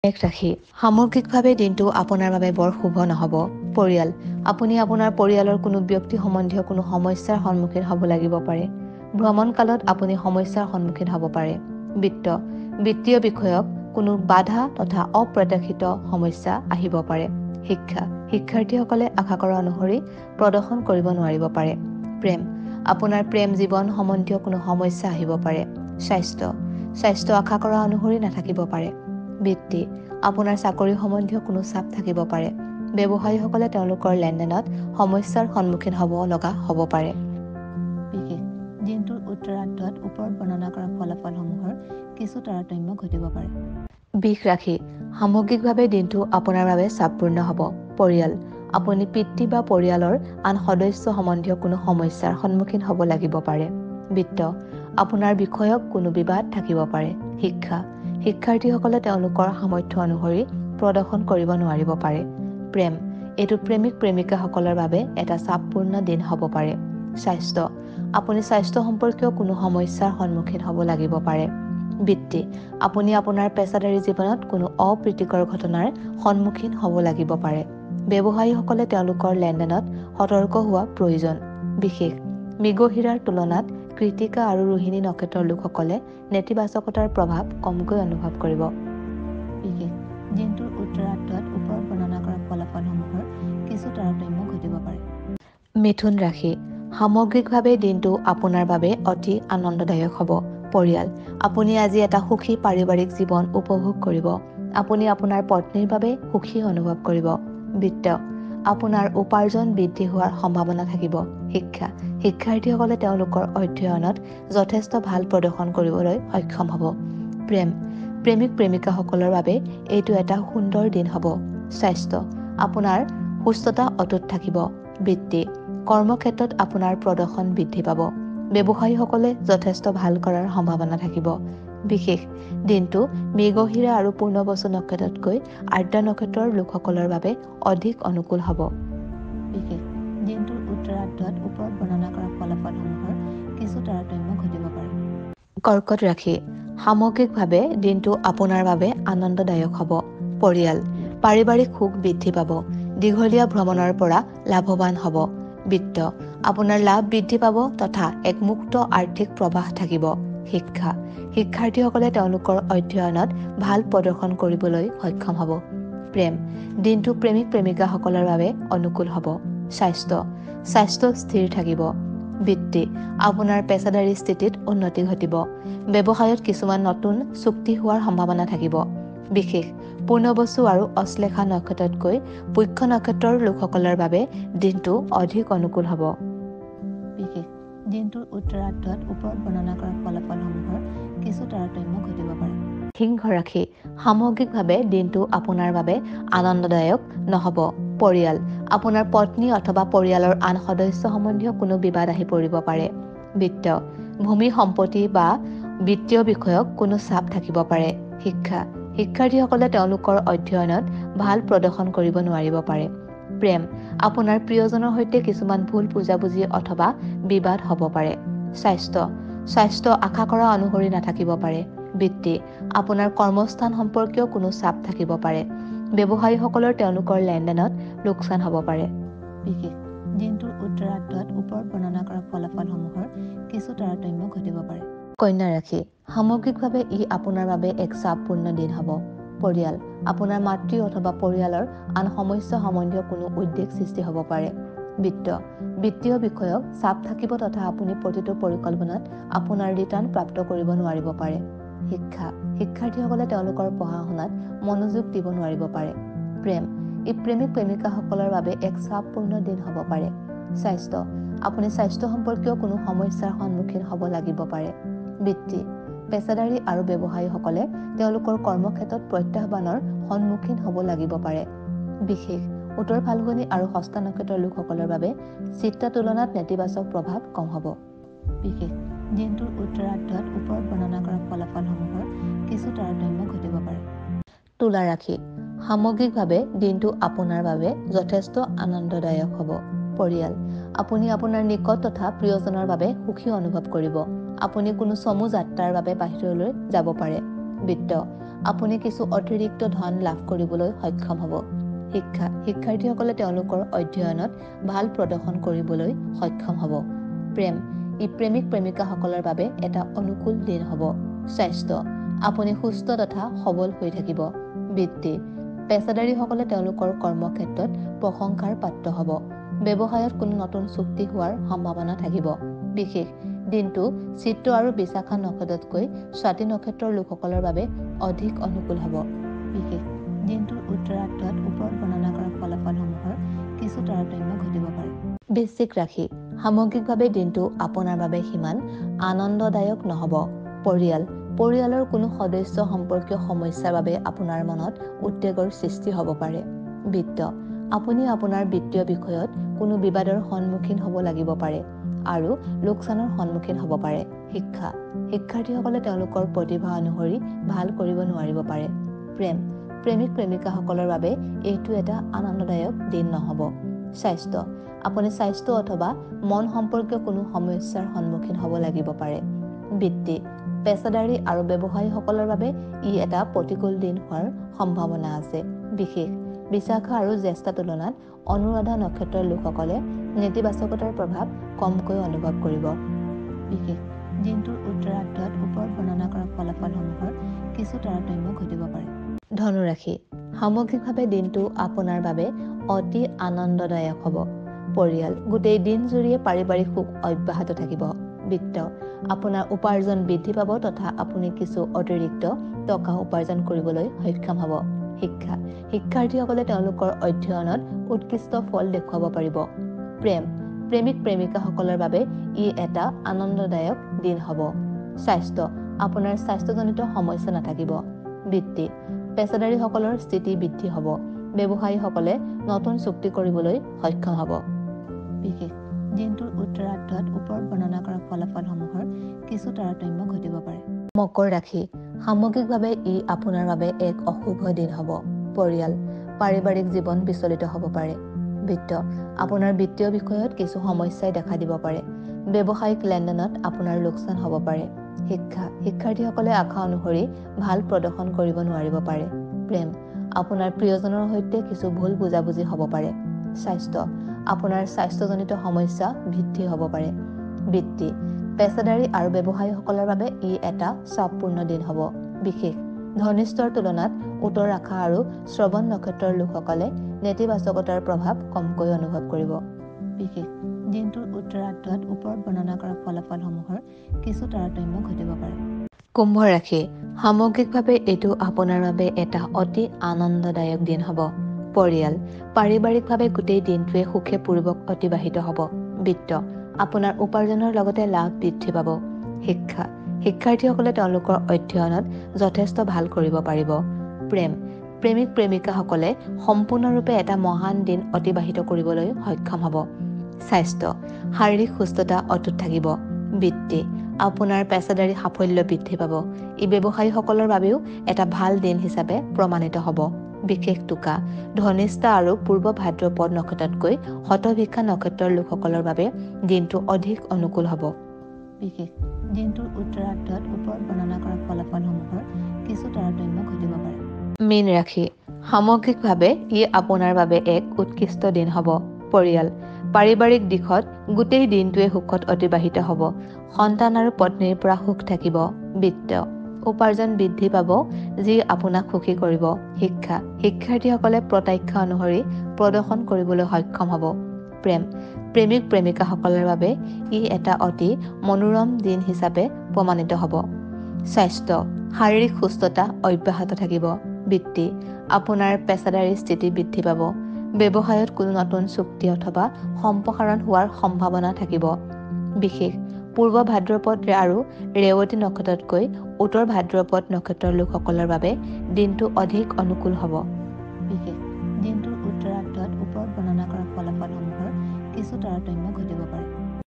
এক ৰাশি সামগ্ৰিকভাৱে দিনটো আপোনাৰ বাবে বৰ শুভ নহ'ব। পৰিয়াল আপুনি আপোনাৰ পৰিয়ালৰ কোনো ব্যক্তি সম্বন্ধীয় কোনো সমস্যাৰ সন্মুখীন হ'ব লাগিব পাৰে। ভ্ৰমণ কালত আপুনি সমস্যাৰ সন্মুখীন হ'ব পাৰে। বিত্তীয় বিষয়ক কোনো বাধা তথা অপ্ৰত্যাশিত সমস্যা আহিব পাৰে। শিক্ষাৰ্থীসকলে আশা কৰা অনুসৰি প্ৰদৰ্শন কৰিব নোৱাৰিব পাৰে। আপোনাৰ প্ৰেম জীৱন সম্বন্ধীয় কোনো সমস্যা আহিব পাৰে। স্বাস্থ্য আশা কৰা অনুসৰি নাথাকিব পাৰে। বৃত্তি আপোনাৰ চাকৰি সম্বন্ধীয় কোনো চাপ থাকিব পাৰে। ব্যৱসায়ীসকলে তেওঁলোকৰ লেনদেনত সমস্যাৰ সন্মুখীন হ'ব লগা হ'ব পাৰে। বিশেষ দিনটোৰ উত্তৰাৰ্ধত ওপৰত বৰ্ণনা কৰা ফলাফলসমূহৰ কিছু তাৰতম্য ঘটিব পাৰে। বৃষ ৰাশি সামগ্ৰিকভাৱে দিনটো আপোনাৰ বাবে চাপপূৰ্ণ হ'ব। পৰিয়াল আপুনি পিতৃ বা পৰিয়ালৰ আন সদস্য সম্বন্ধীয় কোনো সমস্যাৰ সন্মুখীন হ'ব লাগিব পাৰে। বিত্ত আপোনাৰ বিষয়ক কোনো বিবাদ থাকিব পাৰে। শিক্ষাৰ্থীসকলে তেওঁলোকৰ সামৰ্থ্য অনুসৰি প্ৰদৰ্শন কৰিব নোৱাৰিব পাৰে। প্ৰেম এইটো প্ৰেমিক-প্ৰেমিকাসকলৰ বাবে এটা চাপপূৰ্ণ দিন হ'ব পাৰে। স্বাস্থ্য আপুনি স্বাস্থ্য সম্পৰ্কীয় কোনো সমস্যাৰ সন্মুখীন হ'ব লাগিব পাৰে। বৃত্তি আপুনি আপোনাৰ পেছাদাৰী জীৱনত কোনো অপ্ৰীতিকৰ ঘটনাৰ সন্মুখীন হ'ব লাগিব পাৰে। ব্যৱসায়ীসকলে তেওঁলোকৰ লেনদেনত সতৰ্ক হোৱা প্ৰয়োজন। বিশেষ মৃগশিৰাৰ তুলনাত কৃতিকা আৰু ৰোহিণী নক্ষত্ৰৰ লোকসকলে নেতিবাচকতাৰ প্ৰভাৱ কমকৈ অনুভৱ কৰিব। বিশেষ দিনটোৰ উত্তৰাৰ্ধত ওপৰত বৰ্ণনা কৰা ফলাফলসমূহৰ কিছু তাৰতম্য ঘটিব পাৰে। মিথুন ৰাশি সামগ্ৰিকভাৱে দিনটো আপোনাৰ বাবে অতি আনন্দদায়ক হ'ব। পৰিয়াল আপুনি আজি এটা সুখী পাৰিবাৰিক জীৱন উপভোগ কৰিব। আপুনি আপোনাৰ পত্নীৰ বাবে সুখী অনুভৱ কৰিব। বিত্ত আপোনাৰ উপাৰ্জন বৃদ্ধি হোৱাৰ সম্ভাৱনা থাকিব। শিক্ষাৰ্থীসকলে তেওঁলোকৰ অধ্যয়নত যথেষ্ট ভাল প্ৰদৰ্শন কৰিবলৈ সক্ষম হ'ব। প্ৰেমিক-প্ৰেমিকাসকলৰ বাবে এইটো এটা সুন্দৰ দিন হ'ব। স্বাস্থ্য আপোনাৰ সুস্থতা অটুট থাকিব। বৃত্তি কৰ্মক্ষেত্ৰত আপোনাৰ প্ৰদৰ্শন বৃদ্ধি পাব। ব্যৱসায়ীসকলে যথেষ্ট ভাল কৰাৰ সম্ভাৱনা থাকিব। বিশেষ দিনটো মৃগশিৰা আৰু পূৰ্ণবসু নক্ষত্ৰতকৈ আদ্ৰা নক্ষত্ৰৰ লোকসকলৰ বাবে অধিক অনুকূল হ'ব। বিশেষ দিনটোৰ উত্তৰাৰ্ধত ওপৰত বৰ্ণনা কৰা ফলাফলসমূহৰ কিছু তাৰতম্য ঘটিব পাৰে। কৰ্কট ৰাশি সামগ্ৰিকভাৱে দিনটো আপোনাৰ বাবে আনন্দদায়ক হ'ব। পৰিয়াল পাৰিবাৰিক সুখ বৃদ্ধি পাব। দীঘলীয়া ভ্ৰমণৰ পৰা লাভৱান হ'ব। বিত্ত আপোনাৰ লাভ বৃদ্ধি পাব তথা এক মুক্ত আৰ্থিক প্ৰৱাহ থাকিব। শিক্ষাৰ্থীসকলে তেওঁলোকৰ অধ্যয়নত ভাল প্ৰদৰ্শন কৰিবলৈ সক্ষম হ'ব। প্ৰেম দিনটো প্ৰেমিক-প্ৰেমিকাসকলৰ বাবে অনুকূল হ'ব। স্বাস্থ্য স্থিৰ থাকিব। বৃত্তি আপোনাৰ পেছাদাৰী স্থিতিত উন্নতি ঘটিব। ব্যৱসায়ত কিছুমান নতুন চুক্তি হোৱাৰ সম্ভাৱনা থাকিব। বিশেষ পূৰ্ণবসু আৰু অশ্লেষা নক্ষত্ৰতকৈ পুষ্য নক্ষত্ৰৰ লোকসকলৰ বাবে দিনটো অধিক অনুকূল হ'ব। বিশেষ দিনটোৰ উত্তৰাৰ্ধত ওপৰত বৰ্ণনা কৰা ফলাফলসমূহৰ কিছু তাৰতম্য ঘটিব পাৰে। সিংহ ৰাশি সামগ্ৰিকভাৱে দিনটো আপোনাৰ বাবে আনন্দদায়ক নহ'ব। পৰিয়াল আপোনাৰ পত্নী অথবা পৰিয়ালৰ আন সদস্য সম্বন্ধীয় কোনো বিবাদ আহি পৰিব পাৰে। বিত্ত ভূমি সম্পত্তি বা বিত্তীয় বিষয়ক কোনো চাপ থাকিব পাৰে। শিক্ষাৰ্থীসকলে তেওঁলোকৰ অধ্যয়নত ভাল প্ৰদৰ্শন কৰিব নোৱাৰিব পাৰে। প্ৰেম আপোনাৰ প্ৰিয়জনৰ সৈতে কিছুমান ভুল বুজাবুজি অথবা বিবাদ হ'ব পাৰে। স্বাস্থ্য আশা কৰা অনুসৰি নাথাকিব পাৰে। বৃত্তি আপোনাৰ কৰ্মস্থান সম্পৰ্কীয় কোনো চাপ থাকিব পাৰে। ব্যৱসায়ীসকলৰ তেওঁলোকৰ লেনদেনত লোকচান হ'ব পাৰে। বিশেষ দিনটোৰ উত্তৰাৰ্ধত ওপৰত বৰ্ণনা কৰা ফলাফলসমূহৰ কিছু তাৰতম্য ঘটিব পাৰে। কন্যা ৰাশি সামগ্ৰিকভাৱে ই আপোনাৰ বাবে এক চাপপূৰ্ণ দিন হ'ব। পৰিয়াল আপোনাৰ মাতৃ অথবা পৰিয়ালৰ আন সমস্যা সম্বন্ধীয় কোনো উদ্বেগ সৃষ্টি হ'ব পাৰে। বিত্তীয় বিষয়ক চাপ থাকিব তথা আপুনি প্ৰতিটো পৰিকল্পনাত আপোনাৰ ৰিটাৰ্ণ প্ৰাপ্ত কৰিব নোৱাৰিব পাৰে। শিক্ষাৰ্থীসকলে তেওঁলোকৰ পঢ়া-শুনাত মনোযোগ দিব নোৱাৰিব পাৰে। প্ৰেম ই প্ৰেমিক-প্ৰেমিকাসকলৰ বাবে এক চাপপূৰ্ণ দিন হ'ব পাৰে। স্বাস্থ্য আপুনি স্বাস্থ্য সম্পৰ্কীয় কোনো সমস্যাৰ সন্মুখীন হ'ব লাগিব পাৰে। বৃত্তি পেছাদাৰী আৰু ব্যৱসায়ীসকলে তেওঁলোকৰ কৰ্মক্ষেত্ৰত প্ৰত্যাহ্বানৰ সন্মুখীন হ'ব লাগিব পাৰে। বিশেষ উত্তৰ ফাল্গুনী আৰু হস্তা নক্ষত্ৰৰ লোকসকলৰ বাবে চিত্ৰা তুলনাত নেতিবাচক প্ৰভাৱ কম হ'ব। বিশেষ দিনটোৰ উত্তৰাৰ্ধত ওপৰত বৰ্ণনা কৰা ফলাফলসমূহৰ কিছু তাৰতম্য ঘটিব পাৰে। তুলা ৰাশি সামগ্ৰিকভাৱে দিনটো আপোনাৰ বাবে যথেষ্ট আনন্দদায়ক হ'ব। পৰিয়াল আপুনি আপোনাৰ নিকট তথা প্ৰিয়জনৰ বাবে সুখী অনুভৱ কৰিব। আপুনি কোনো চমু যাত্ৰাৰ বাবে বাহিৰলৈ যাব পাৰে। বিত্ত আপুনি কিছু অতিৰিক্ত ধন লাভ কৰিবলৈ সক্ষম হ'ব। শিক্ষাৰ্থীসকলে তেওঁলোকৰ অধ্যয়নত ভাল প্ৰদৰ্শন কৰিবলৈ সক্ষম হ'ব। প্ৰেম প্ৰেমিক প্ৰেমিকাসকলৰ বাবে এটা অনুকূল দিন হ'ব। স্বাস্থ্য আপুনি সুস্থ তথা সবল হৈ থাকিব। বৃত্তি পেছাদাৰীসকলে তেওঁলোকৰ কৰ্মক্ষেত্ৰত প্ৰশংসাৰ পাত্ৰ হ'ব। ব্যৱসায়ত কোনো নতুন চুক্তি হোৱাৰ সম্ভাৱনা থাকিব। বিশেষ দিনটো চিত্ৰ আৰু বিশাখা নক্ষত্ৰতকৈ স্বাতী নক্ষত্ৰৰ লোকসকলৰ বাবে অধিক অনুকূল হ'ব। বিশেষ দিনটোৰ উত্তৰাৰ্ধত ওপৰত বৰ্ণনা কৰা ফলাফলসমূহৰ কিছু তাৰতম্য ঘটিব পাৰে। বৃশ্চিক ৰাশি সামগ্ৰিকভাৱে দিনটো আপোনাৰ বাবে সিমান আনন্দদায়ক নহ'ব। পৰিয়ালৰ কোনো সদস্য সম্পৰ্কীয় সমস্যাৰ বাবে আপোনাৰ মনত উদ্বেগৰ সৃষ্টি হ'ব পাৰে। বিত্ত আপুনি আপোনাৰ বিত্তীয় বিষয়ত কোনো বিবাদৰ সন্মুখীন হ'ব লাগিব পাৰে আৰু লোকচানৰ সন্মুখীন হ'ব পাৰে। শিক্ষাৰ্থীসকলে তেওঁলোকৰ প্ৰতিভা অনুসৰি ভাল কৰিব নোৱাৰিব পাৰে। প্ৰেমিক প্ৰেমিকাসকলৰ বাবে এইটো এটা আনন্দদায়ক দিন নহ'ব। স্বাস্থ্য আপুনি স্বাস্থ্য অথবা মন সম্পৰ্কীয় কোনো সমস্যাৰ সন্মুখীন হ'ব লাগিব পাৰে। বৃত্তি পেছাদাৰী আৰু ব্যৱসায়ীসকলৰ বাবে ই এটা প্ৰতিকূল দিন হোৱাৰ সম্ভাৱনা আছে। বিশেষ বিশাখা আৰু জ্যেষ্ঠা তুলনাত অনুৰাধা নক্ষত্ৰৰ লোকসকলে নেতিবাচকতাৰ প্ৰভাৱ কমকৈ অনুভৱ কৰিব। বিশেষ দিনটোৰ উত্তৰাৰ্ধত ওপৰত বৰ্ণনা কৰা ফলাফলসমূহৰ কিছু তাৰতম্য ঘটিব পাৰে। ধনুৰাশি সামগ্ৰিকভাৱে দিনটো আপোনাৰ বাবে অতি আনন্দদায়ক হ'ব। পৰিয়াল গোটেই দিন জুৰিয়ে পাৰিবাৰিক সুখ অব্যাহত থাকিব। বিত্ত আপোনাৰ উপাৰ্জন বৃদ্ধি পাব তথা আপুনি কিছু অতিৰিক্ত টকা উপাৰ্জন কৰিবলৈ সক্ষম হ'ব। শিক্ষাৰ্থীসকলে তেওঁলোকৰ অধ্যয়নত উৎকৃষ্ট ফল দেখুৱাব পাৰিব। প্ৰেমিক প্ৰেমিকাসকলৰ বাবে ই এটা আনন্দদায়ক দিন হ'ব। স্বাস্থ্য আপোনাৰ স্বাস্থ্যজনিত সমস্যা নাথাকিব। বৃত্তি পেছাদাৰীসকলৰ স্থিতি বৃদ্ধি হ'ব। ব্যৱসায়ীসকলে নতুন চুক্তি কৰিবলৈ সক্ষম হ'ব। বিশেষ দিনটোৰ উত্তৰাৰ্ধত ওপৰত বৰ্ণনা কৰা ফলাফলসমূহৰ কিছু তাৰতম্য ঘটিব পাৰে। মকৰ ৰাশি সামগ্ৰিকভাৱে ই আপোনাৰ বাবে এক অশুভ দিন হ'ব। পাৰিবাৰিক জীৱন বিচলিত হ'ব পাৰে। বৃত্ত আপোনাৰ বিত্তীয় বিষয়ত কিছু সমস্যাই দেখা দিব পাৰে। ব্যৱসায়িক লেনদেনত আপোনাৰ লোকচান হ'ব পাৰে। শিক্ষাৰ্থীসকলে আশা অনুসৰি ভাল প্ৰদৰ্শন কৰিব নোৱাৰিব পাৰে। প্ৰেম আপোনাৰ প্ৰিয়জনৰ সৈতে কিছু ভুল বুজাবুজি হ'ব পাৰে। স্বাস্থ্য আপোনাৰ স্বাস্থ্যজনিত সমস্যা বৃদ্ধি হ'ব পাৰে। বৃত্তি পেছাদাৰী আৰু ব্যৱসায়ীসকলৰ বাবে ই এটা চাপপূৰ্ণ দিন হ'ব। বিশেষ ধনিষ্ঠৰ তুলনাত উত্তৰাখা আৰু শ্ৰৱণ নক্ষত্ৰৰ লোকসকলে নেতিবাচকতাৰ প্ৰভাৱ কমকৈ অনুভৱ কৰিব। বিশেষ দিনটোৰ উত্তৰাৰ্ধত ওপৰত বৰ্ণনা কৰা ফলাফলসমূহৰ কিছু তাৰতম্য ঘটিব পাৰে। কুম্ভ ৰাশি সামগ্ৰিকভাৱে এইটো আপোনাৰ বাবে এটা অতি আনন্দদায়ক দিন হ'ব। পাৰিবাৰিকভাৱে গোটেই দিনটোৱে সুখেপূৰ্বক অতিবাহিত হ'ব। বৃত্ত আপোনাৰ উপাৰ্জনৰ লগতে লাভ বৃদ্ধি পাব। শিক্ষাৰ্থীসকলে তেওঁলোকৰ অধ্যয়নত যথেষ্ট ভাল কৰিব পাৰিব। প্ৰেমিক প্ৰেমিকাসকলে সম্পূৰ্ণৰূপে এটা মহান দিন অতিবাহিত কৰিবলৈ সক্ষম হ'ব। স্বাস্থ্য শাৰীৰিক সুস্থতা অটুট থাকিব। বৃত্তি আপোনাৰ পেছাদাৰী সাফল্য বৃদ্ধি পাব। ই ব্যৱসায়ীসকলৰ বাবেও এটা ভাল দিন হিচাপে প্ৰমাণিত হ'ব। বিশেষ টোকা ধনিষ্ঠা আৰু পূৰ্ব ভাদ্ৰপদ নক্ষত্ৰতকৈ শতভিক্ষা নক্ষত্ৰৰ লোকসকলৰ বাবে দিনটো অধিক অনুকূল হ'ব। বিশেষ দিনটোৰ উত্তৰাৰ্ধত ওপৰত বৰ্ণনা কৰা ফলাফলসমূহৰ কিছু তাৰতম্য ঘটিব পাৰে। মীন ৰাশি সামগ্ৰিকভাৱে ই আপোনাৰ বাবে এক উৎকৃষ্ট দিন হ'ব। পাৰিবাৰিক দিশত গোটেই দিনটোৱে সুখত অতিবাহিত হ'ব। সন্তান আৰু পত্নীৰ পৰা সুখ থাকিব। বৃত্ত উপাৰ্জন বৃদ্ধি পাব যি আপোনাক সুখী কৰিব। শিক্ষাৰ্থীসকলে প্ৰত্যাশা অনুসৰি প্ৰদৰ্শন কৰিবলৈ সক্ষম হ'ব। প্ৰেমিক প্ৰেমিকাসকলৰ বাবে ই এটা অতি মনোৰম দিন হিচাপে প্ৰমাণিত হ'ব। স্বাস্থ্য শাৰীৰিক সুস্থতা অব্যাহত থাকিব। বৃত্তি আপোনাৰ পেছাদাৰী স্থিতি বৃদ্ধি পাব। ব্যৱসায়ত কোনো নতুন চুক্তি অথবা সম্প্ৰসাৰণ হোৱাৰ সম্ভাৱনা থাকিব। বিশেষ পূৰ্ব ভাদ্ৰপদ আৰু ৰেৱতী নক্ষত্ৰতকৈ উত্তৰ ভাদ্ৰপদ নক্ষত্ৰৰ লোকসকলৰ বাবে দিনটো অধিক অনুকূল হ'ব। বিশেষ দিনটোৰ উত্তৰাৰ্ধত ওপৰত বৰ্ণনা কৰা ফলাফলসমূহৰ কিছু তাৰতম্য ঘটিব পাৰে।